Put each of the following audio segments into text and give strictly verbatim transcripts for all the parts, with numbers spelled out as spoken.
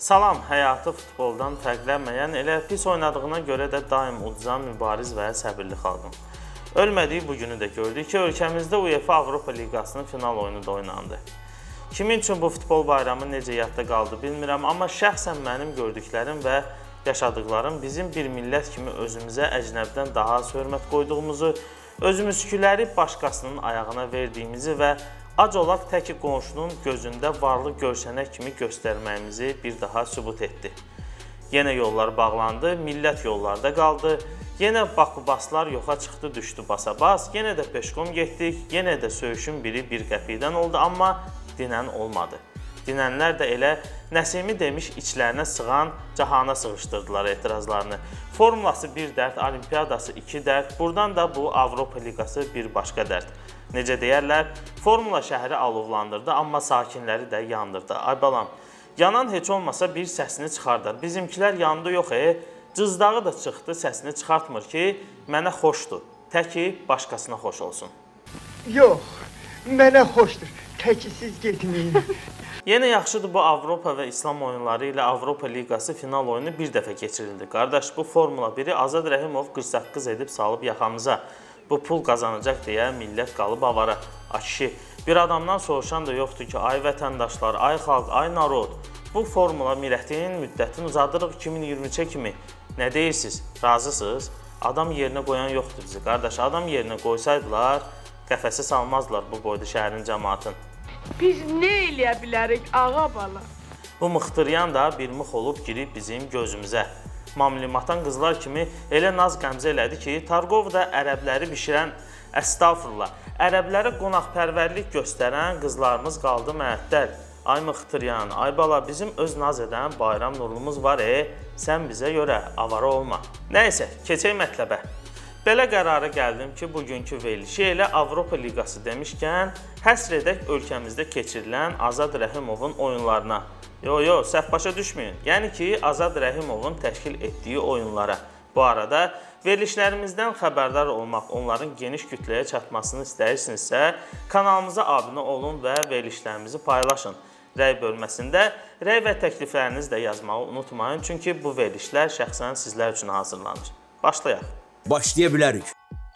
Salam, həyatı futboldan fərqlənməyən, elə pis oynadığına görə də daim uduzan mübariz və səbirli xalqım. Ölmədiyi bu günü də gördük ki, ölkəmizdə UEFA Avropa Liqasının final oyunu da oynandı. Kimin üçün bu futbol bayramı necə yadda qaldı bilmirəm, amma şəxsən mənim gördüklərim və yaşadıqlarım bizim bir millət kimi özümüzə əcnəbdən daha az hörmət qoyduğumuzu, özümüzkiləri başqasının ayağına verdiyimizi və ac olaq təki qonşunun gözündə varlı görsənək kimi göstərməyimizi bir daha sübut etdi. Yenə yollar bağlandı, millət yollarda qaldı, yenə Bakubaslar yoxa çıxdı, düşdü basa-bas, yenə də peşkom getdik, yenə də söyüşün biri bir qəpikdən oldu, amma dinən olmadı. Dinənlər də elə Nəsimi demiş içlərinə sığan cahana sığışdırdılar etirazlarını. Formulası bir dərd, olimpiyadası iki dərd, buradan da bu Avropa Liqası bir başqa dərd. Necə deyərlər, formula şəhəri alovlandırdı, amma sakinləri də yandırdı. Ay balam, yanan heç olmasa bir səsini çıxardar. Bizimkilər yandı yox, e, cızdağı da çıxdı, səsini çıxartmır ki, mənə xoşdur, təki başqasına xoş olsun. Yox, mənə xoşdur, təki siz getməyin. Yenə yaxşıdır, bu Avropa və İslam oyunları ilə Avropa Liqası final oyunu bir dəfə keçirildi. Qardaş, bu Formula biri Azad Rəhimov qırx səkkız edib salıb yaxamıza. Bu pul qazanacaq deyə millət qalıb avara. A kişi, bir adamdan soruşan da yoxdur ki, ay vətəndaşlar, ay xalq, ay narod, bu formula mirətin müddətini uzadırıq iki min iyirmi üçə kimi. Nə deyirsiniz? Razısınız? Adam yerinə qoyan yoxdur bizi. Qardaş, adam yerinə qoysaydılar, qəfəsi salmazdılar bu boyda şəhərin cəmaatın. Biz nə eləyə bilərik, ağa bala? Bu mıxtıryan da bir mıx olub girib bizim gözümüzə. Mamlimatan qızlar kimi elə naz qəmzə elədi ki, Targov da ərəbləri bişirən, əstağfurullah, ərəblərə qonaqpərvərlik göstərən qızlarımız qaldı məəttəl. Ay mıxtıryan, ay bala, bizim öz naz edən bayram nurlumuz var, e, sən bizə görə avara olma. Nəysə, keçək mətləbə. Belə qərara gəldim ki, bugünkü verilişi elə Avropa Liqası demişkən, həsr edək ölkəmizdə keçirilən Azad Rəhimovun oyunlarına. Yo, yo, səhv başa düşməyin. Yəni ki, Azad Rəhimovun təşkil etdiyi oyunlara. Bu arada verilişlərimizdən xəbərdar olmaq, onların geniş kütləyə çatmasını istəyirsinizsə, kanalımıza abunə olun və verilişlərimizi paylaşın. Rəy bölməsində rəy və təkliflərinizi də yazmağı unutmayın, çünki bu verilişlər şəxsən sizlər üçün hazırlanır. Başlayaq. Başlaya bilərik.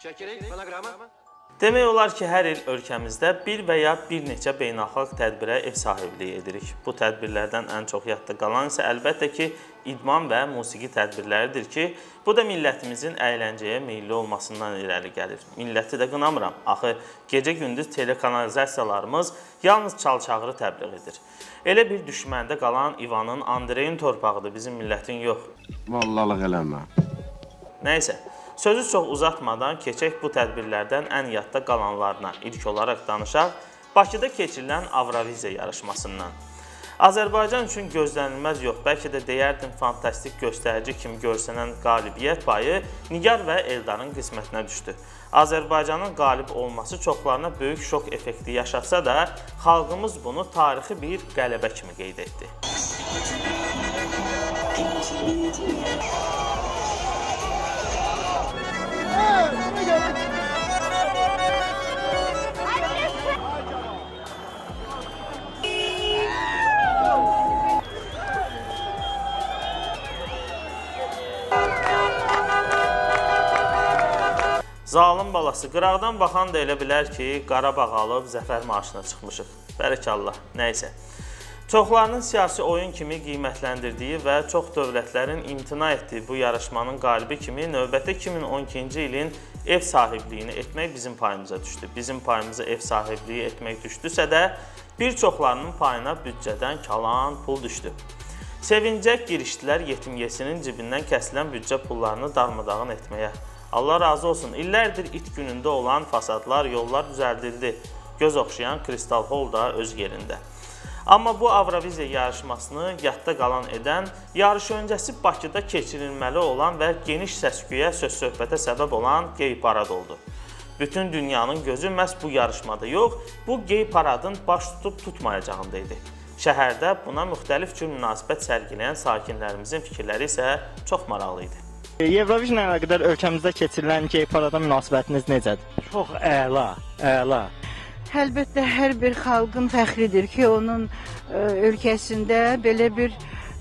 Demək olar ki, hər il ölkəmizdə bir və ya bir neçə beynəlxalq tədbirə ev sahibliyi edirik. Bu tədbirlərdən ən çox yadda qalan isə əlbəttə ki, idman və musiqi tədbirləridir ki, bu da millətimizin əyləncəyə meyilli olmasından irəli gəlir. Milləti də qınamıram. Axı, gecə-gündüz telekanalizasiyalarımız yalnız çal-çağırı təbliğ edir. Elə bir düşməndə qalan İvanın, Andreyin torpağıdır, bizim millətin yox. Vallalıq eləmə. Nəysə. Sözü çox uzatmadan keçək bu tədbirlərdən ən yadda qalanlarına. İlk olaraq danışaq Bakıda keçirilən Avroviziya yarışmasından. Azərbaycan üçün gözlənilməz yox, bəlkə də deyərdim fantastik göstərici kimi görsənən qalibiyyət payı Nigar və Eldarın qismətinə düşdü. Azərbaycanın qalib olması çoxlarına böyük şok effekti yaşatsa da, xalqımız bunu tarixi bir qələbə kimi qeyd etdi. Zalım balası, qıraqdan baxan da elə bilər ki, Qarabağ alıb zəfər marşına çıxmışıq. Bərəkallah, nəysə. Çoxlarının siyasi oyun kimi qiymətləndirdiyi və çox dövlətlərin imtina etdiyi bu yarışmanın qalibi kimi növbəti iki min on ikinci ilin ev sahibliyini etmək bizim payımıza düşdü. Bizim payımıza ev sahibliyi etmək düşdüsə də, bir çoxlarının payına büdcədən kalan pul düşdü. Sevincək girişdilər yetimyesinin cibindən kəsilən büdcə pullarını darmadağın etməyə. Allah razı olsun, illərdir it günündə olan fasadlar, yollar düzəldildi. Göz oxşayan Kristal Hall da öz yerində. Amma bu Avroviziya yarışmasını yadda qalan edən, yarış öncəsi Bakıda keçirilməli olan və geniş səsküyə, söz-söhbətə səbəb olan gey parad oldu. Bütün dünyanın gözü məhz bu yarışmada yox, bu gey paradın baş tutub tutmayacağında idi. Şəhərdə buna müxtəlif cür münasibət sərgiləyən sakinlərimizin fikirləri isə çox maraqlı idi. Eurovision ilə qədər ölkəmizdə keçirilən gey parada münasibətiniz necədir? Çox əla, əla. Əlbəttə hər bir xalqın fəxridir ki, onun ə, ölkəsində belə bir ə,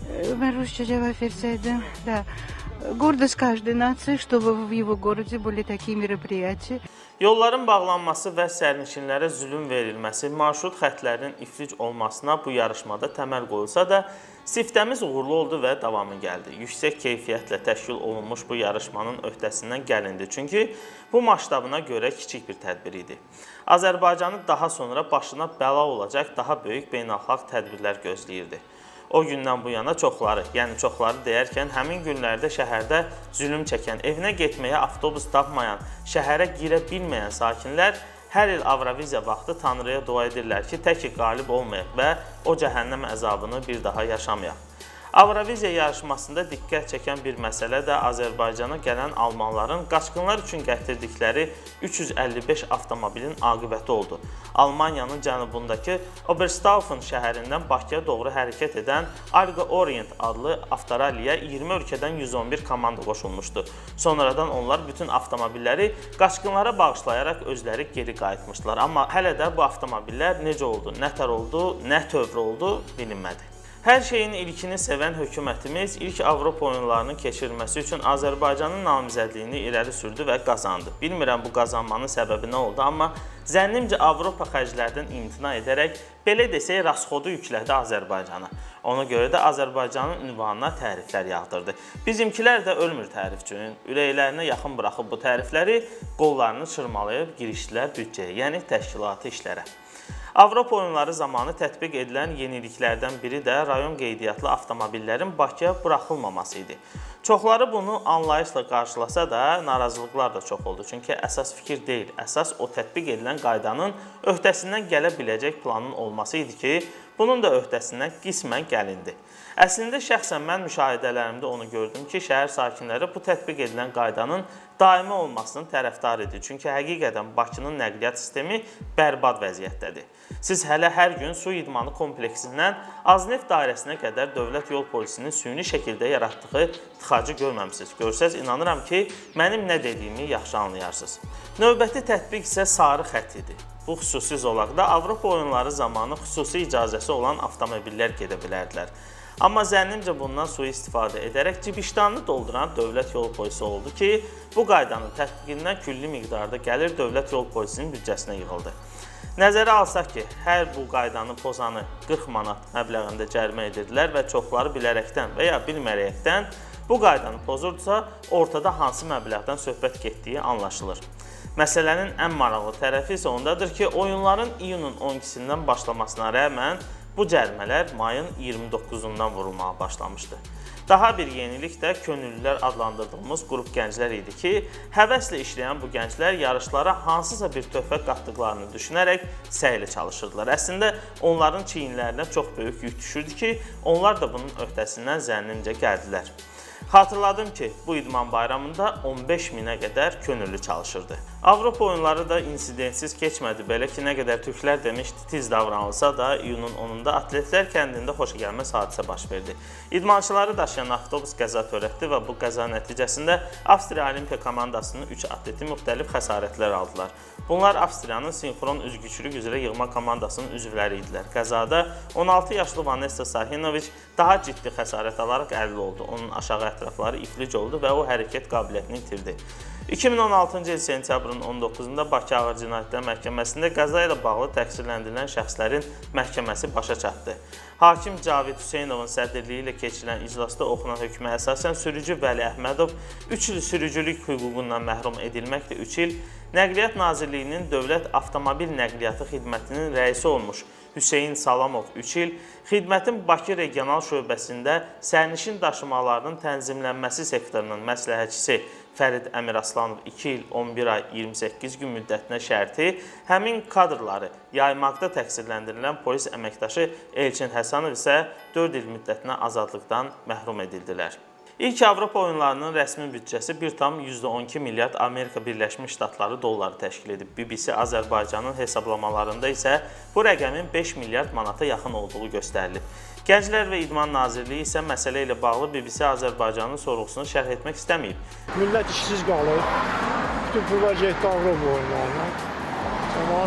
Mən rusca cavab versəydim, да. Гордость каждой нации, чтобы в его городе были такие мероприятия. Yolların bağlanması və sərnişinlərə zülm verilməsi, marşrut xətlərinin iflic olmasına bu yarışmada təməl qoyulsa da, siftəmiz uğurlu oldu və davamı gəldi. Yüksək keyfiyyətlə təşkil olunmuş bu yarışmanın öhdəsindən gəlindi, çünki bu maştabına görə kiçik bir tədbir idi. Azərbaycanı daha sonra başına bəla olacaq daha böyük beynəlxalq tədbirlər gözləyirdi. O gündən bu yana çoxları, yəni çoxları deyərkən həmin günlərdə şəhərdə zülm çəkən, evinə getməyə avtobus tapmayan, şəhərə girə bilməyən sakinlər hər il Avroviziya vaxtı Tanrıya dua edirlər ki, təki qalib olmayaq və o cəhənnəm əzabını bir daha yaşamayaq. Avroviziya yarışmasında diqqət çəkən bir məsələ də Azərbaycana gələn almanların qaçqınlar üçün gətirdikləri üç yüz əlli beş avtomobilin aqibəti oldu. Almaniyanın cənubundakı Oberstaufen şəhərindən Bakıya doğru hərəkət edən Alga Orient adlı avtoralliyə iyirmi ölkədən yüz on bir komanda qoşulmuşdu. Sonradan onlar bütün avtomobilləri qaçqınlara bağışlayaraq özləri geri qayıtmışdılar. Amma hələ də bu avtomobillər necə oldu, nətər oldu, nə tövr oldu bilinmədi. Hər şeyin ilkini sevən hökumətimiz ilk Avropa oyunlarının keçirilməsi üçün Azərbaycanın namizədliyini irəli sürdü və qazandı. Bilmirəm bu qazanmanın səbəbi nə oldu, amma zənnimcə Avropa xərclərdən imtina edərək, belə desək, rasxodu yüklədi Azərbaycana. Ona görə də Azərbaycanın ünvanına təriflər yağdırdı. Bizimkilər də ölmür tərifçinin, ürəklərinə yaxın buraxıb bu tərifləri, qollarını çırmalayıb girişdilər büdcəyə, yəni təşkilati işlərə. Avropa oyunları zamanı tətbiq edilən yeniliklərdən biri də rayon qeydiyyatlı avtomobillərin Bakıya buraxılmaması idi. Çoxları bunu anlayışla qarşılasa da narazılıqlar da çox oldu. Çünki əsas fikir deyil, əsas o tətbiq edilən qaydanın öhdəsindən gələ biləcək planın olması idi ki, bunun da öhdəsindən qismən gəlindi. Əslində şəxsən mən müşahidələrimdə onu gördüm ki, şəhər sakinləri bu tətbiq edilən qaydanın daimi olmasının tərəfdar idi. Çünki həqiqətən Bakının nəqliyyat sistemi bərbad vəziyyətdədir. Siz hələ hər gün su idmanı kompleksindən Azneft dairəsinə qədər dövlət yol polisinin süni şəkildə yaratdığı tıxacı görməmisiniz. Görsəz, inanıram ki, mənim nə dediyimi yaxşı anlayarsınız. Növbəti tətbiq isə sarı xətt idi. Bu xüsusi zolaqda Avropa oyunları zamanı xüsusi icazəsi olan avtomobillər gedə bilərdilər. Amma zənnimcə bundan sui-istifadə edərək cibişdanını dolduran dövlət yol polisi oldu ki, bu qaydanın tətbiqindən külli miqdarda gəlir dövlət yol polisinin büdcəsinə yığıldı. Nəzərə alsaq ki, hər bu qaydanı pozanı qırx manat məbləğində cərimə edirdilər və çoxları bilərəkdən və ya bilmərəkdən bu qaydanı pozurdusa, ortada hansı məbləğdən söhbət getdiyi anlaşılır. Məsələnin ən maraqlı tərəfi isə ondadır ki, oyunların iyunun on ikisindən başlamasına rəğmən bu cərimələr mayın iyirmi doqquzundan vurulmağa başlamışdı. Daha bir yenilik də könüllülər adlandırdığımız qrup gənclər idi ki, həvəslə işləyən bu gənclər yarışlara hansısa bir töhfə qatdıqlarını düşünərək səylə çalışırdılar. Əslində, onların çiyinlərinə çox böyük yük düşürdü ki, onlar da bunun öhdəsindən zənnimcə gəldilər. Xatırladım ki, bu idman bayramında on beş minə qədər könüllü çalışırdı. Avropa oyunları da insidentsiz keçmədi. Belə ki, nə qədər türklər demiş titiz davranılsa da, iyunun onunda Atletlər kəndində xoşagəlməz hadisə baş verdi. İdmançıları daşıyan avtobus qəza törətdi və bu qəza nəticəsində Avstriya Olimpiya komandasının üç atleti müxtəlif xəsarətlər aldılar. Bunlar Avstriyanın sinxron üzgüçülük üzrə yığma komandasının üzvləri idilər. Qəzada on altı yaşlı Vanessa Sahinoviç daha ciddi xəsarət alaraq əlil oldu. Onun aşağı ətrafları iflic oldu və o hərəkət qabiliyyətini itirdi. iki min on altıncı il sentyabrın on doqquzunda Bakı Ağır Cinayətlər Məhkəməsində qəza ilə bağlı təqsirləndirilən şəxslərin məhkəməsi başa çatdı. Hakim Cavid Hüseynovun sədrliyi ilə keçirilən iclasda oxunan hökmə əsasən sürücü Vəli Əhmədov üç il sürücülük hüququndan məhrum edilməklə üç il, Nəqliyyat Nazirliyinin Dövlət Avtomobil Nəqliyyatı Xidmətinin rəisi olmuş Hüseyin Salamov üç il, xidmətin Bakı Regional Şöbəsində sərnişin daşımalarının tənzimlənməsi sektorunun məsləhətçisi Fərid Əmiraslanov iki il, on bir ay, iyirmi səkkiz gün müddətinə şərti həmin kadrları yaymaqda təqsirləndirilən polis əməkdaşı Elçin Həsənov isə dörd il müddətinə azadlıqdan məhrum edildilər. İlk Avropa oyunlarının rəsmi büdcəsi bir tam yüzdə on iki milyard Amerika Birləşmiş Ştatları dolları təşkil edib. B B C Azərbaycanın hesablamalarında isə bu rəqəmin beş milyard manata yaxın olduğu göstərilib. Gənclər və İdman Nazirliyi isə məsələ ilə bağlı B B C Azərbaycanın sorğusunu şərh etmək istəməyib. Millət işsiz qalır. Bütün pullar getdi Avropa oyunlarına. Cəmaət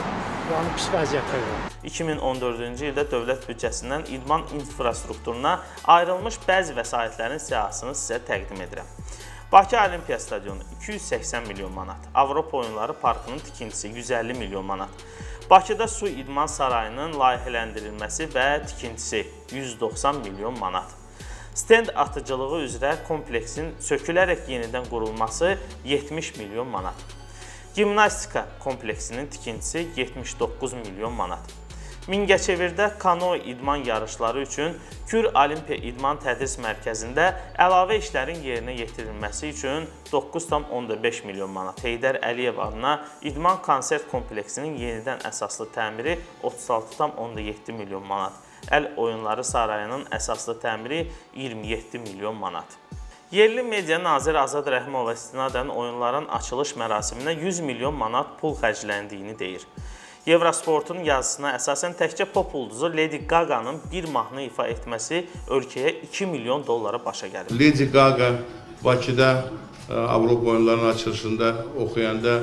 Yəni pis vəziyyətdə var. iki min on dördüncü ildə dövlət büdcəsindən idman infrastrukturuna ayrılmış bəzi vəsaitlərin siyahısını sizə təqdim edirəm. Bakı Olimpiya Stadionu iki yüz səksən milyon manat, Avropa Oyunları Parkının tikintisi yüz əlli milyon manat, Bakıda su idman sarayının layihələndirilməsi və tikintisi yüz doxsan milyon manat, stend atıcılığı üzrə kompleksin sökülərək yenidən qurulması yetmiş milyon manat, gimnastika kompleksinin tikintisi yetmiş doqquz milyon manat, Mingəçevirdə kano idman yarışları üçün Kür Olimpiya İdman Tədris Mərkəzində əlavə işlərin yerinə yetirilməsi üçün doqquz tam on beş milyon manat, Heydər Əliyev adına idman konsert kompleksinin yenidən əsaslı təmiri otuz altı tam on yeddi milyon manat, Əl Oyunları Sarayının əsaslı təmiri iyirmi yeddi milyon manat. Yerli media naziri Azad Rəhimova istinadən oyunların açılış mərasiminə yüz milyon manat pul xərcləndiyini deyir. Evrosportun yazısına əsasən təkcə pop ulduzu Lady Gaga'nın bir mahnı ifa etməsi ölkəyə iki milyon dollara başa gəlir. Lady Gaga Bakıda Avropa oyunlarının açılışında oxuyanda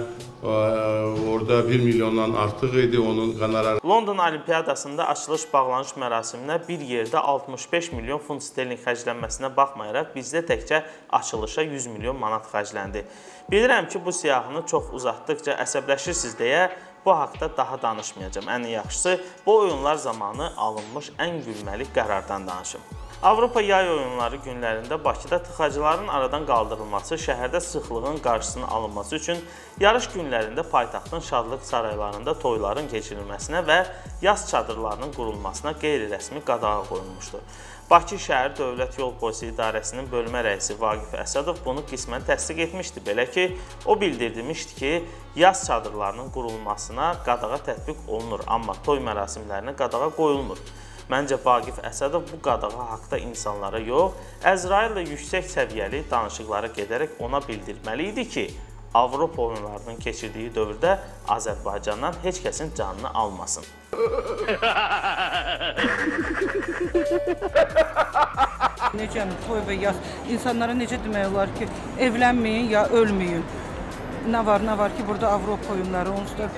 orada bir milyondan artıq idi onun qonorarı. London Olimpiyadasında açılış bağlanış mərasiminə bir yerdə altmış beş milyon funt sterling xərclənməsinə baxmayaraq bizdə təkcə açılışa yüz milyon manat xərcləndi. Bilirəm ki, bu siyahını çox uzatdıqca əsəbləşirsiniz deyə bu haqda daha danışmayacağım. Ən yaxşısı, bu oyunlar zamanı alınmış ən gülməli qərardan danışım. Avropa yay oyunları günlərində Bakıda tıxacıların aradan qaldırılması, şəhərdə sıxlığın qarşısının alınması üçün yarış günlərində paytaxtın şadlıq saraylarında toyların keçirilməsinə və yaz çadırlarının qurulmasına qeyri-rəsmi qadağa qoyulmuşdur. Bakı şəhər Dövlət Yol Polisi İdarəsinin bölmə rəisi Vaqif Əsədov bunu qismən təsdiq etmişdi. Belə ki, o bildirmişdi ki, yaz çadırlarının qurulmasına qadağa tətbiq olunur, amma toy mərasimlərinə qadağa qoyulmur. Məncə Vaqif Əsədov bu qadağa haqda insanlara yox, Əzraillə yüksək səviyyəli danışıqlara gedərək ona bildirməli idi ki, Avropa oyunlarının keçirdiyi dövrdə Azərbaycandan heç kəsin canını almasın. Necə toy və yaz insanlara necə demək olar ki, evlənməyin ya ölməyin. Nə var, nə var ki, burada Avropa oyunları onsuz da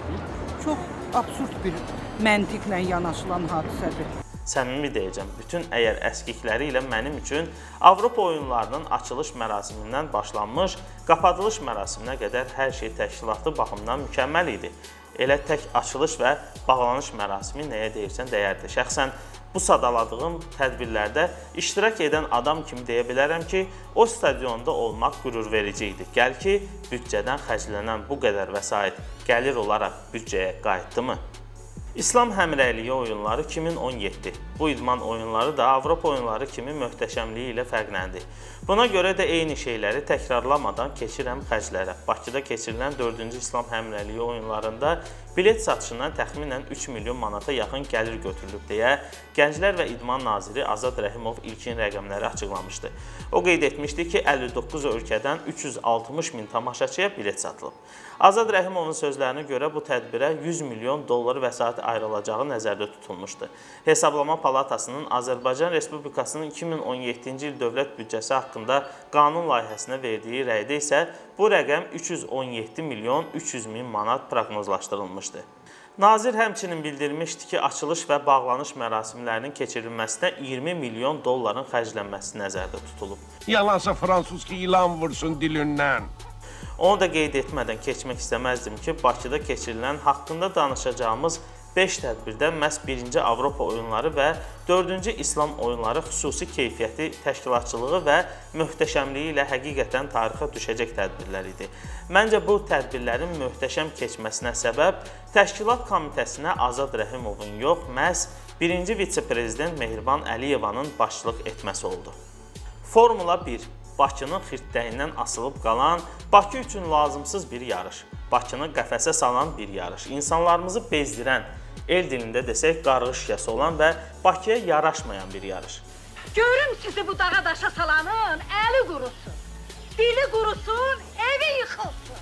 çox absurd bir məntiqlə yanaşılan hadisədir. Səmimi deyəcəm, bütün əgər əskikləri ilə mənim üçün Avropa oyunlarının açılış mərasimindən başlanmış, qapadılış mərasiminə qədər hər şey təşkilatlı baxımdan mükəmməl idi. Elə tək açılış və bağlanış mərasimi nəyə deyirsən dəyərdir. Şəxsən bu sadaladığım tədbirlərdə iştirak edən adam kimi deyə bilərəm ki, o stadionda olmaq qürur verici idi. Gəl ki, büdcədən xərclənən bu qədər vəsait gəlir olaraq büdcəyə qayıtdımı? İslam Həmrəyliyi oyunları iki min on yeddi. Bu idman oyunları da Avropa oyunları kimi möhtəşəmliyi ilə fərqləndi. Buna görə də eyni şeyləri təkrarlamadan keçirəm xərclərə. Bakıda keçirilən dördüncü İslam Həmrəyliyi oyunlarında bilet satışından təxminən üç milyon manata yaxın gəlir götürülüb deyə Gənclər və İdman Naziri Azad Rəhimov ilkin rəqəmləri açıqlamışdı. O qeyd etmişdi ki, əlli doqquz ölkədən üç yüz altmış min tamaşaçıya bilet satılıb. Azad Rəhimovun sözlərinə görə bu tədbirə yüz milyon dollar vəsait ayrılacağı nəzərdə tutulmuşdu. Hesablama Palatasının Azərbaycan Respublikasının iki min on yeddinci il dövlət büdcəsi haqqında qanun layihəsinə verdiyi rəydə isə bu rəqəm üç yüz on yeddi milyon üç yüz min manat proqnozlaşdırılmışdı. Nazir həmçinin bildirmişdi ki, açılış və bağlanış mərasimlərinin keçirilməsinə iyirmi milyon dolların xərclənməsi nəzərdə tutulub. Yalansa fransız ki, ilan vursun dilindən. Onu da qeyd etmədən keçmək istəməzdim ki, Bakıda keçirilən haqqında danışacağımız beş tədbirdə məhz birinci Avropa oyunları və dördüncü İslam oyunları xüsusi keyfiyyəti, təşkilatçılığı və möhtəşəmliyi ilə həqiqətən tarixə düşəcək tədbirlər idi. Məncə bu tədbirlərin möhtəşəm keçməsinə səbəb təşkilat komitəsinə Azad Rəhimovun yox, məhz birinci vitse-prezident Mehriban Əliyevanın başçılıq etməsi oldu. Formula bir. Bakının xirtdəyindən asılıb qalan, Bakı üçün lazımsız bir yarış, Bakını qəfəsə salan bir yarış, insanlarımızı bezdirən, el dilində desək qarğış şişəsi olan və Bakıya yaraşmayan bir yarış. Görüm sizi bu dağa daşa salanın, əli qurusun, dili qurusun, evi yıxılsın.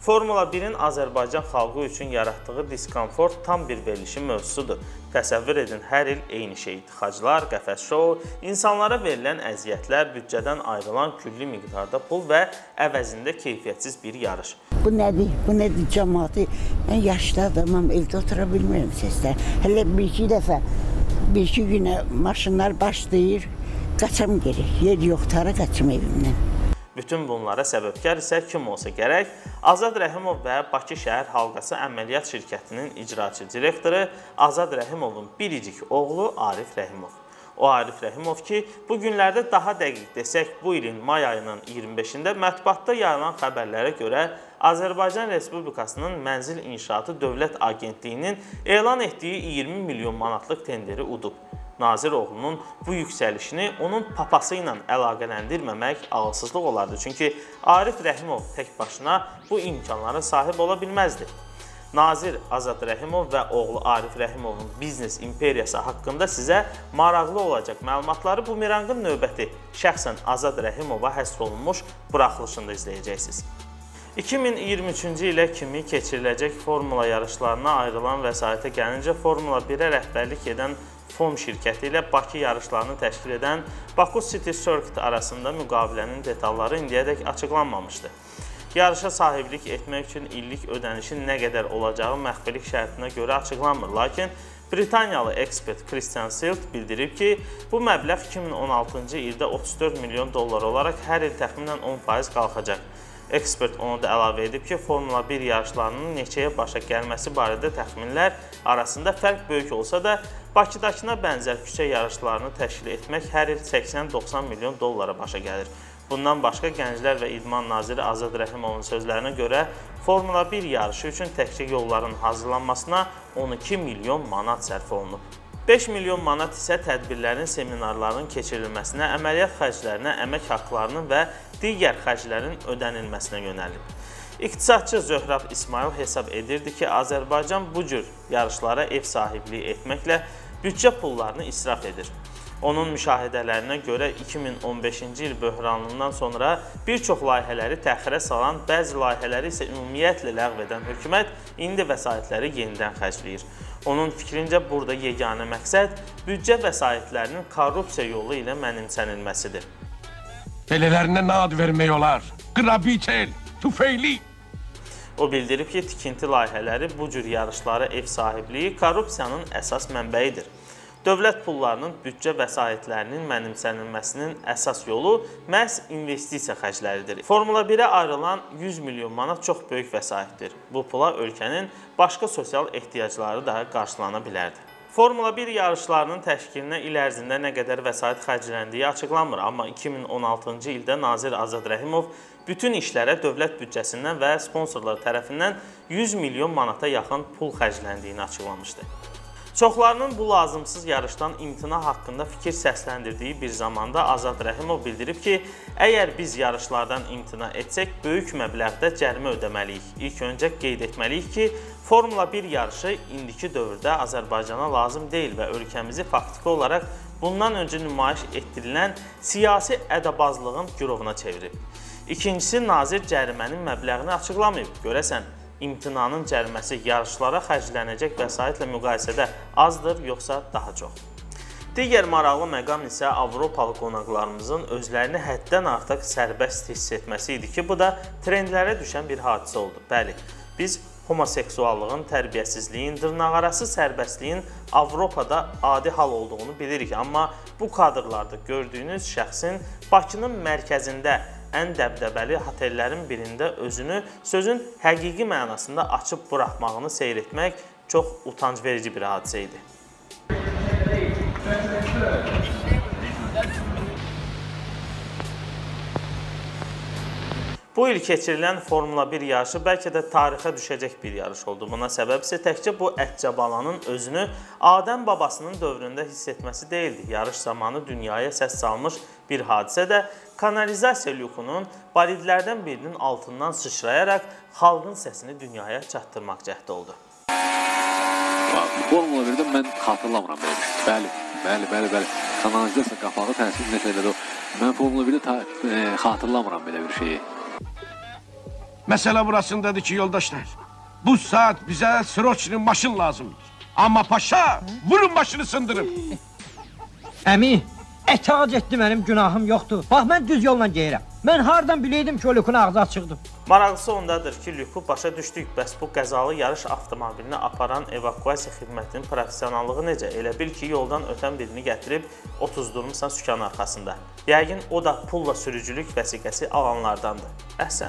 Formula birin Azərbaycan xalqı üçün yaratdığı diskomfort tam bir verilişin mövzusudur. Təsəvvür edin, hər il eyni şey, tıxaclar, qəfəs şou, insanlara verilən əziyyətlər, büdcədən ayrılan külli miqdarda pul və əvəzində keyfiyyətsiz bir yarış. Bu nədir? Bu nədir cəmaatı? Mən yaşlı adamam, evdə otura bilmirəm səslər. Hələ bir-iki dəfə, bir-iki günə maşınlar başlayır, qaçam geri. Yer yox, tara qaçım evimdən. Bütün bunlara səbəbkar isə kim olsa gərək, Azad Rəhimov və Bakı Şəhər Halqası Əməliyyat Şirkətinin icraçı direktoru Azad Rəhimovun biricik oğlu Arif Rəhimov. O Arif Rəhimov ki, bu günlərdə daha dəqiq desək, bu ilin may ayının iyirmi beşində mətbuatda yayılan xəbərlərə görə Azərbaycan Respublikasının Mənzil İnşaatı Dövlət Agentliyinin elan etdiyi iyirmi milyon manatlıq tenderi udub. Nazir oğlunun bu yüksəlişini onun papası ilə əlaqələndirməmək ağılsızlıq olardı. Çünki Arif Rəhimov tək başına bu imkanlara sahib ola bilməzdi. Nazir Azad Rəhimov və oğlu Arif Rəhimovun biznes imperiyası haqqında sizə maraqlı olacaq məlumatları bumerangın növbəti şəxsən Azad Rəhimova həsr olunmuş buraxılışında izləyəcəksiniz. iki min iyirmi üçüncü ilə kimi keçiriləcək formula yarışlarına ayrılan vəsaitə gəlincə Formula birə rəhbərlik edən F O M şirkəti ilə Bakı yarışlarını təşkil edən Baku City Circuit arasında müqavilənin detalları indiyədək açıqlanmamışdı. Yarışa sahiblik etmək üçün illik ödənişin nə qədər olacağı məxfilik şərtinə görə açıqlanmır. Lakin Britaniyalı ekspert Christian Silt bildirib ki, bu məbləğ iki min on altıncı ildə otuz dörd milyon dollar olaraq hər il təxminən on faiz qalxacaq. Ekspert onu da əlavə edib ki, Formula bir yarışlarının neçəyə başa gəlməsi barədə təxminlər arasında fərq böyük olsa da, Bakıdakına bənzər küçə yarışlarını təşkil etmək hər il səksən doxsan milyon dollara başa gəlir. Bundan başqa Gənclər və İdman Naziri Azad Rəhimovun sözlərinə görə Formula bir yarışı üçün təkcə yolların hazırlanmasına on iki milyon manat sərf olunub. beş milyon manat isə tədbirlərin, seminarların keçirilməsinə, əməliyyat xərclərinə, əmək haqlarının və digər xərclərin ödənilməsinə yönəlib. İqtisadçı Zöhrab İsmail hesab edirdi ki, Azərbaycan bu cür yarışlara ev sahibliyi etməklə büdcə pullarını israf edir. Onun müşahidələrinə görə iki min on beşinci il böhranından sonra bir çox layihələri təxirə salan, bəzi layihələri isə ümumiyyətlə ləğv edən hökumət indi vəsaitləri yenidən xərcləyir. Onun fikrincə burada yeganə məqsəd büdcə vəsaitlərinin korrupsiya yolu ilə mənimsənilməsidir. Belələrinə nə ad vermək olar? Qrabiçel, tüfeyli. O bildirib ki, tikinti layihələri bu cür yarışlara ev sahibliyi korrupsiyanın əsas mənbəyidir. Dövlət pullarının büdcə vəsaitlərinin mənimsənilməsinin əsas yolu məhz investisiya xərcləridir. Formula birə ayrılan yüz milyon manat çox böyük vəsaitdir. Bu pula ölkənin başqa sosial ehtiyacları da qarşılana bilərdi. Formula bir yarışlarının təşkilinə il ərzində nə qədər vəsait xərcləndiyi açıqlanmır, amma iki min on altıncı ildə Nazir Azad Rəhimov bütün işlərə dövlət büdcəsindən və sponsorlar tərəfindən yüz milyon manata yaxın pul xərcləndiyini açıqlamışdı. Çoxlarının bu lazımsız yarışdan imtina haqqında fikir səsləndirdiyi bir zamanda Azad Rəhimov bildirib ki, əgər biz yarışlardan imtina etsək, böyük məbləğdə cərimə ödəməliyik. İlk öncə qeyd etməliyik ki, Formula bir yarışı indiki dövrdə Azərbaycana lazım deyil və ölkəmizi faktiki olaraq bundan öncə nümayiş etdirilən siyasi ədəbazlığın gürovuna çevirib. İkincisi, nazir cərimənin məbləğini açıqlamayıb. Görəsən, imtinanın cəriməsi yarışlara xərclənəcək vəsaitlə müqayisədə azdır, yoxsa daha çox. Digər maraqlı məqam isə Avropalı qonaqlarımızın özlərini həddən artıq sərbəst hiss etməsi idi ki, bu da trendlərə düşən bir hadisə oldu. Bəli, biz homoseksuallığın, tərbiyəsizliyin, dırnaqarası sərbəstliyin Avropada adi hal olduğunu bilirik. Amma bu kadrlarda gördüyünüz şəxsin Bakının mərkəzində ən dəbdəbəli hotellərin birində özünü sözün həqiqi mənasında açıb buraxmağını seyr etmək çox utanc verici bir hadisə idi. Bu il keçirilən Formula bir yarışı bəlkə də tarixə düşəcək bir yarış oldu. Buna səbəb isə təkcə bu ətcəbalanın özünü Adəm babasının dövründə hiss etməsi deyildi. Yarış zamanı dünyaya səs salmış bir hadisə də kanalizasiya lükunun bolidlərdən birinin altından sıçrayaraq xalqın səsini dünyaya çatdırmaq cəhdi oldu. Formula birdə mən xatırlamıram belə bir şey. Bəli, bəli, bəli, bəli. Kanalizasiya qapağı təsir nəsə elədi o. Mən Formula birdə xatırlamıram belə bir şeyi. Mesele burasındadır ki yoldaşlar. Bu saat bize Sroçni maşın lazımdır. Ama paşa vurun başını sındırın. Əmi, etaat etdi mənim günahım yoxdur. Bax, mən düz yolla geyirəm. Mən hardan biləydim ki, o Lükün ağzı açıqdır. Maraqlısı ondadır ki, Lükü başa düşdük. Bəs bu qəzalı yarış avtomobilini aparan evakuasiya xidmətinin professionallığı necə? Elə bil ki, yoldan ötən birini gətirib otuzdurmuşsan sükan arxasında. Yəqin o da pulla sürücülük vəsiqəsi alanlardandır. Əhsən.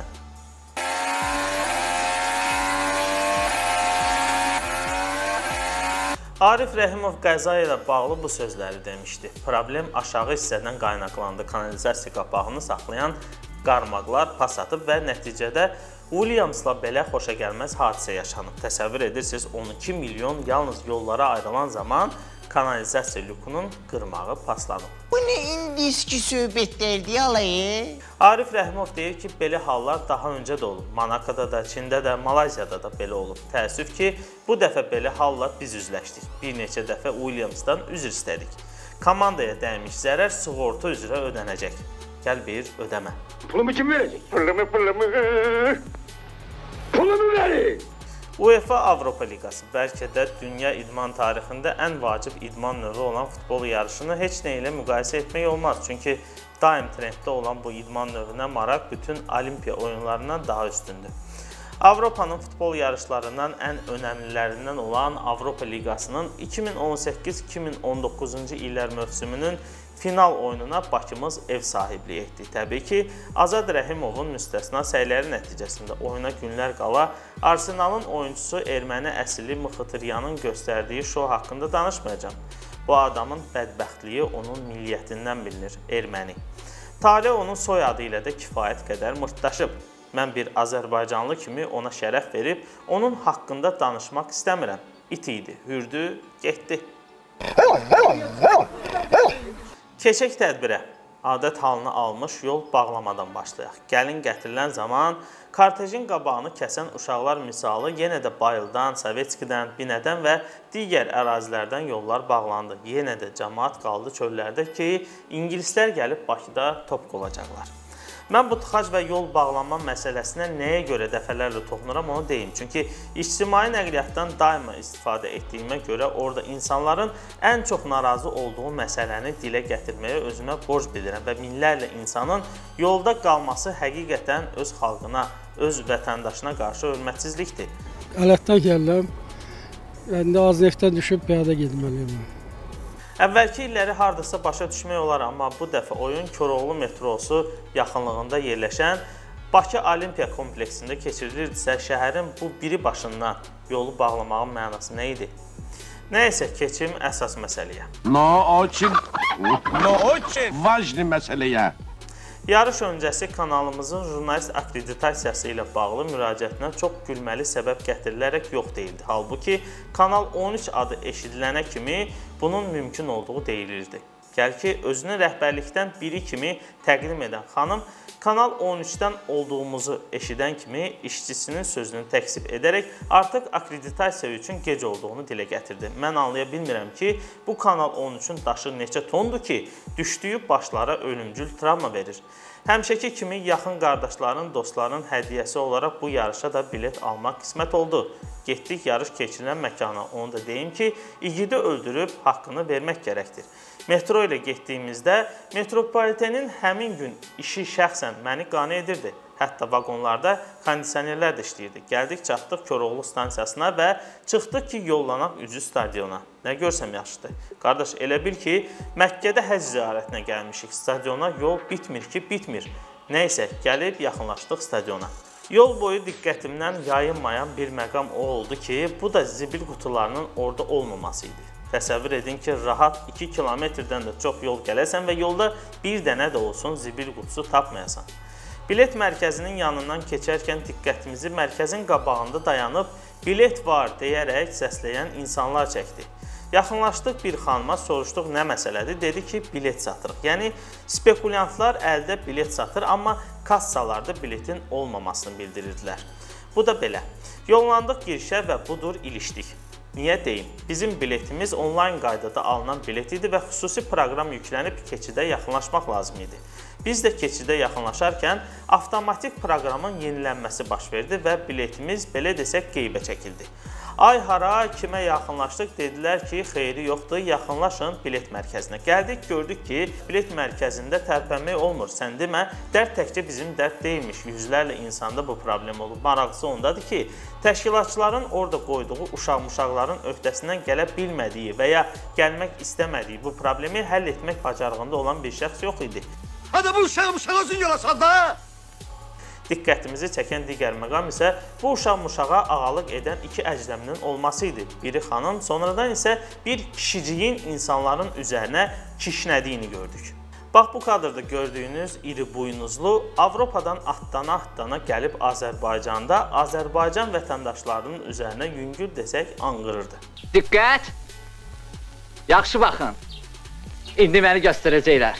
Arif Rəhimov qəza ilə bağlı bu sözləri demişdi. Problem aşağı hissədən qaynaqlandı. Kanalizasiya qapağını saxlayan qarmaqlar pas atıb və nəticədə Williamsla belə xoşagəlməz hadisə yaşanıb. Təsəvvür edirsiniz, on iki milyon yalnız yollara ayrılan zaman kanalizasiya lükunun qırmağı paslanıb. Bu nə indiski söhbətlərdir alayı? Arif Rəhimov deyir ki, belə hallar daha öncə də olub. Monakoda da, Çində də, Malayziyada da belə olub. Təəssüf ki, bu dəfə belə halla biz üzləşdik. Bir neçə dəfə Williamsdan üzr istədik. Komandaya dəymiş zərər sığorta üzrə ödənəcək. Gəl bir ödəmə. Pulumu kim verəcək? Pulumu, pulumu. Pulumu verin. UEFA Avropa Liqası bəlkə də dünya idman tarixində ən vacib idman növü olan futbol yarışını heç nə ilə müqayisə etmək olmaz. Çünki daim trenddə olan bu idman növünə maraq bütün Olimpiya oyunlarından daha üstündür. Avropanın futbol yarışlarından ən önəmlilərindən olan Avropa Liqasının iki min on səkkiz iki min on doqquzuncu illər mövsümünün final oyununa Bakımız ev sahibliyi etdi. Təbii ki, Azad Rəhimovun müstəsna səyləri nəticəsində oyuna günlər qala Arsenalın oyuncusu erməni əsilli Mıxıtıryanın göstərdiyi şou haqqında danışmayacağım. Bu adamın bədbəxtliyi onun milliyyətindən bilinir, erməni. Talih onun soyadı ilə də kifayət qədər mırtdaşıb. Mən bir Azərbaycanlı kimi ona şərəf verib, onun haqqında danışmaq istəmirəm. İt idi, hürdü, getdi. Keçək tədbirə. Adət halını almış yol bağlamadan başlayaq. Gəlin gətirilən zaman kortejin qabağını kəsən uşaqlar misalı yenə də Bayıldan, Sovetskidən, Binədən və digər ərazilərdən yollar bağlandı. Yenə də cəmaat qaldı çöllərdə ki, ingilislər gəlib Bakıda top qolacaqlar. Mən bu tıxac və yol bağlanma məsələsinə nəyə görə dəfələrlə toxunuram onu deyim. Çünki ictimai nəqliyyatdan daima istifadə etdiyimə görə orada insanların ən çox narazı olduğu məsələni dilə gətirməyə özümə borc bilirəm və minlərlə insanın yolda qalması həqiqətən öz xalqına, öz vətəndaşına qarşı hörmətsizlikdir. Ələtdən gəlirəm, indi az neftdən düşüb piyada getməliyim. Əvvəlki illəri hardasa başa düşmək olar, amma bu dəfə oyun Koroğlu metrosu yaxınlığında yerləşən Bakı Olimpiya kompleksində keçirilirdisə, şəhərin bu biri başından yolu bağlamağın mənası nə idi? Nəysə, keçim əsas məsələyə. No, очень, no, очень важный məsələyə. Yarış öncəsi kanalımızın jurnalist akkreditasiyası ilə bağlı müraciətinə çox gülməli səbəb gətirilərək yox deyildi. Halbuki, Kanal on üç adı eşidilənə kimi bunun mümkün olduğu deyilirdi. Gəl ki, özünü rəhbərlikdən biri kimi təqdim edən xanım, Kanal on üçdən olduğumuzu eşidən kimi işçisinin sözünü təksib edərək artıq akkreditasiya üçün gec olduğunu dilə gətirdi. Mən anlaya bilmirəm ki, bu Kanal on üçün daşı neçə tondur ki, düşdüyü başlara ölümcül travma verir. Həmişəki kimi yaxın qardaşların, dostların hədiyyəsi olaraq bu yarışa da bilet almaq qismət oldu. Getdik yarış keçirilən məkana. Onu da deyim ki, igidi öldürüb haqqını vermək gərəkdir. Metro ilə getdiyimizdə metropolitenin həmin gün işi şəxsən məni qane edirdi. Hətta vaqonlarda kondisionerlər də işləyirdi. Gəldik, çatdıq Koroğlu stansiyasına və çıxdıq ki, yollanaq üzü stadiona. Nə görsəm yaxşıdır. Qardaş, elə bil ki, Məkkədə həcc ziyarətinə gəlmişik. Stadiona yol bitmir ki, bitmir. Nəysə, gəlib yaxınlaşdıq stadiona. Yol boyu diqqətimdən yayınmayan bir məqam o oldu ki, bu da zibil qutularının orada olmaması idi. Təsəvvür edin ki, rahat iki kilometrdən də çox yol gələsən və yolda bir dənə də olsun zibil qutusu tapmayasan. Bilet mərkəzinin yanından keçərkən diqqətimizi mərkəzin qabağında dayanıb bilet var deyərək səsləyən insanlar çəkdi. Yaxınlaşdıq bir xanıma, soruşduq nə məsələdir, dedi ki, bilet satırıq. Yəni, spekulyantlar əldə bilet satır, amma kassalarda biletin olmamasını bildirirdilər. Bu da belə. Yollandıq girişə və budur ilişdik. Niyə deyim? Bizim biletimiz onlayn qaydada alınan bilet idi və xüsusi proqram yüklənib keçidə yaxınlaşmaq lazım idi. Biz də keçidə yaxınlaşarkən avtomatik proqramın yenilənməsi baş verdi və biletimiz belə desək qeybə çəkildi. Ay hara, kimə yaxınlaşdıq, dedilər ki, xeyri yoxdur, yaxınlaşın bilet mərkəzinə. Gəldik, gördük ki, bilet mərkəzində tərpənmək olmur. Sən demə, dərd təkcə bizim dərd deyilmiş. Yüzlərlə insanda bu problem olub. Maraqlısı ondadır ki, təşkilatçıların orada qoyduğu uşaq-muşaqların öhdəsindən gələ bilmədiyi və ya gəlmək istəmədiyi bu problemi həll etmək bacarığında olan bir şəxs yox idi. Hadi bu uşaq-muşağı özün yola sal da! Diqqətimizi çəkən digər məqam isə bu uşaq-muşağa ağalıq edən iki əcnəbinin olması idi. Biri xanım, sonradan isə bir kişiciyin insanların üzərinə kişnədiyini gördük. Bax, bu kadrda gördüyünüz iri buynuzlu Avropadan atdana-atdana gəlib Azərbaycanda Azərbaycan vətəndaşlarının üzərinə yüngül desək anqırırdı. Diqqət! Yaxşı baxın. İndi məni göstərəcəklər.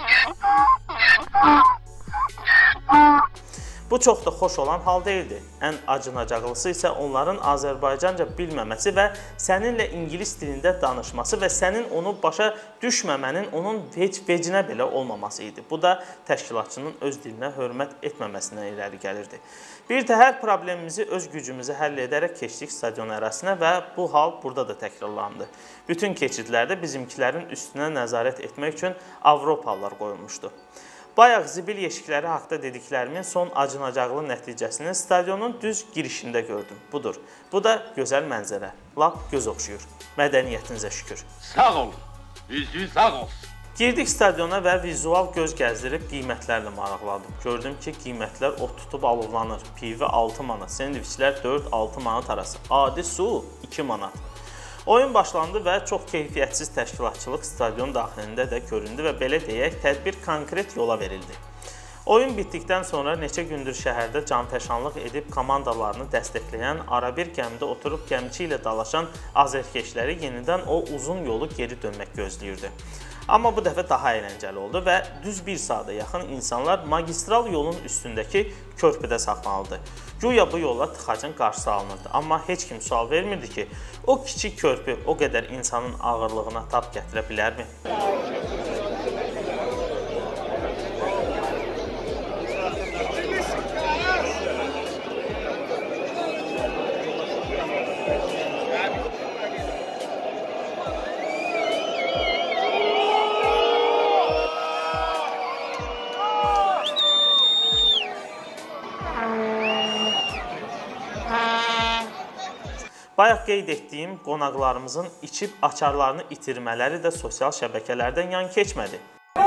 Bu çox da xoş olan hal deyildi. Ən acınacaqlısı isə onların Azərbaycanca bilməməsi və səninlə ingilis dilində danışması və sənin onu başa düşməmənin onun heç vecinə belə olmaması idi. Bu da təşkilatçının öz dilinə hörmət etməməsinə irəli gəlirdi. Bir təhər problemimizi öz gücümüzü həll edərək keçdik stadion ərazisinə və bu hal burada da təkrarlandı. Bütün keçidlərdə bizimkilərin üstünə nəzarət etmək üçün Avropalılar qoyulmuşdu. Bayaq zibil yeşikləri haqda dediklərimin son acınacaqlı nəticəsini stadionun düz girişində gördüm. Budur. Bu da gözəl mənzərə. Lap göz oxşuyur. Mədəniyyətinizə şükür. Sağ ol. Üzü sağ olsun. Girdik stadiona və vizual göz gəzdirib qiymətlərlə maraqladım. Gördüm ki, qiymətlər ot tutub alovlanır. Pivi altı manat, sendviçlər dörd altı manat arası. Adi su iki manat. Oyun başlandı və çox keyfiyyətsiz təşkilatçılıq stadion daxilində də göründü və belə deyək, tədbir konkret yola verildi. Oyun bitdikdən sonra neçə gündür şəhərdə canfəşanlıq edib komandalarını dəstəkləyən, arabir gəmidə oturub gəmiçi ilə dalaşan azərkeşləri yenidən o uzun yolu geri dönmək gözləyirdi. Amma bu dəfə daha əyləncəli oldu və düz bir saata yaxın insanlar magistral yolun üstündəki körpüdə saxlanıldı. Güya bu yolla tıxacın qarşısı alınırdı. Amma heç kim sual vermirdi ki, o kiçik körpü o qədər insanın ağırlığına tab gətirə bilərmi? Bayaq qeyd etdiyim qonaqlarımızın içib açarlarını itirmələri də sosial şəbəkələrdən yan keçmədi.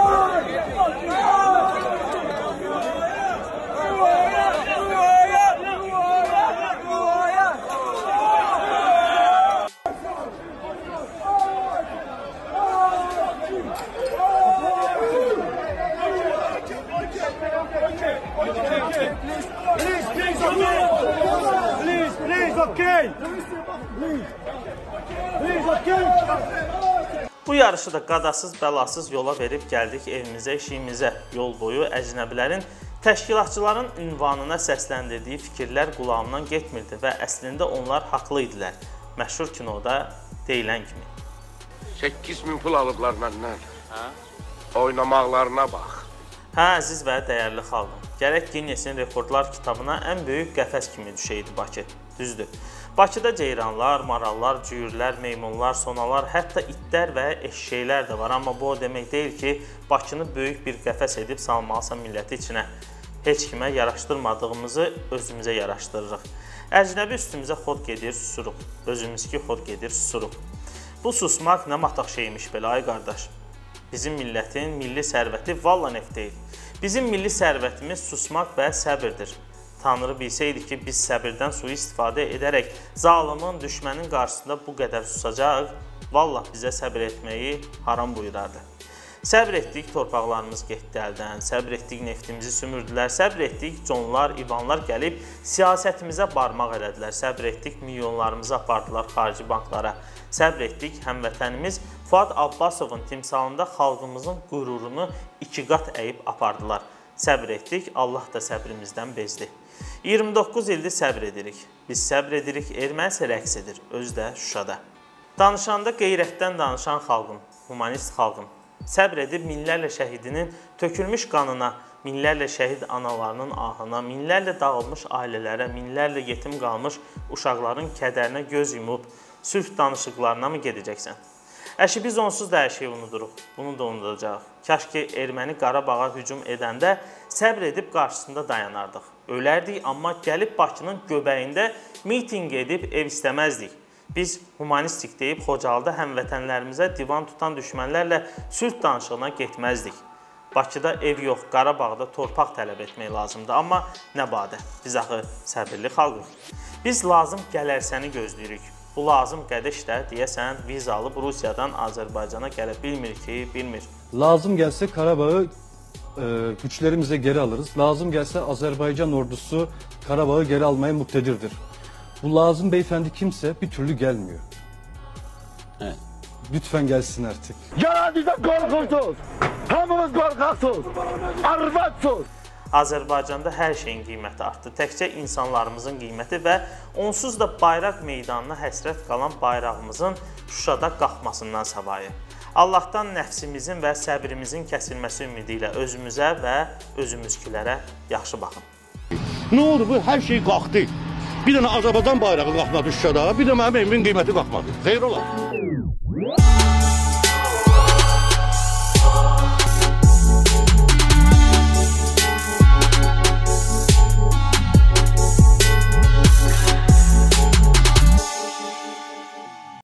Bu yarışı da qadasız, bəlasız yola verib gəldik evimizə, işimizə. Yol boyu əcnəbilərin təşkilatçıların ünvanına səsləndirdiyi fikirlər qulağımdan getmirdi və əslində onlar haqlı idilər. Məşhur kinoda deyilən kimi. səkkiz min pul alıblar məndən. Oynamaqlarına bax. Hə, əziz və dəyərli xalqım. Gərək Ginnesin rekordlar kitabına ən böyük qəfəs kimi düşəydi Bakı. Düzdür. Bakıda ceyranlar, marallar, cüyürlər, meymunlar, sonalar, hətta itlər və eşşəklər də var. Amma bu o demək deyil ki, Bakını böyük bir qəfəs edib salmalısa milləti içinə. Heç kimə yaraşdırmadığımızı özümüzə yaraşdırırıq. Əcnəbi üstümüzə xod gedir, susuruq. Özümüzki xod gedir, susuruq. Bu susmaq nə mataq şeymiş belə, ay qardaş. Bizim millətin milli sərvəti valla neft deyil. Bizim milli sərvətimiz susmaq və səbirdir. Tanrı bilsəydi ki, biz səbirdən suyu istifadə edərək zalimin, düşmənin qarşısında bu qədər susacaq, vallah bizə səbir etməyi haram buyurardı. Səbr etdik, torpaqlarımız getdi əldən, səbr etdik, neftimizi sümürdülər, səbr etdik, conlar, ivanlar gəlib siyasətimizə barmaq elədilər, səbr etdik, milyonlarımızı apardılar xarici banklara, səbr etdik, həmvətənimiz Fuad Abbasovun timsalında xalqımızın qürurunu iki qat əyib apardılar. Səbr etdik, Allah da səbrimizdən bezdi. iyirmi doqquz ildir səbr edirik. Biz səbr edirik, erməni isə rəqs edir, özü də Şuşada. Danışanda qeyrətdən danışan xalqım, humanist xalqım, Səbr edib minlərlə şəhidinin tökülmüş qanına, minlərlə şəhid analarının ahına, minlərlə dağılmış ailələrə, minlərlə yetim qalmış uşaqların kədərinə göz yumub, sülh danışıqlarına mı gedəcəksən? Əşi, biz onsuz da hər şeyi unuduruq, bunu da unudacaq. Kaş ki, erməni Qarabağa hücum edəndə səbr edib qarşısında dayanardıq. Ölərdik, amma gəlib Bakının göbəyində miting edib ev istəməzdik. Biz humanistik deyib Xocalıda həmvətənlərimizə divan tutan düşmənlərlə sülh danışığına getməzdik. Bakıda ev yox, Qarabağda torpaq tələb etmək lazımdır. Amma nə badə, biz axı səbirli xalqıq. Biz lazım gələrsəni gözləyirik. Bu lazım qədəş də deyəsən vizalı Rusiyadan Azərbaycana gələ bilmir ki, bilmir. Lazım gelse Karabağ'ı e, güçlerimize geri alırız. Lazım gelse Azerbaycan ordusu Karabağ'ı geri almaya muktedirdir. Bu lazım beyefendi kimse bir türlü gelmiyor. Evet. Lütfen gelsin artık. Yaradıysa korkursuz. Hamımız korkaksız. Arvatsız. Azərbaycanda hər şeyin qiyməti artdı. Təkcə insanlarımızın qiyməti və onsuz da bayraq meydanına həsrət qalan bayrağımızın Şuşada qalxmasından savayı. Allahdan nəfsimizin və səbrimizin kəsilməsi ümidi ilə özümüzə və özümüzkilərə yaxşı baxın. Ne oldu bu? Her şey kalktı. Bir dənə Azərbaycan bayrağı qalxmadı Şuşada, bir də mənim evimin qiyməti qalxmadı. Xeyr olar.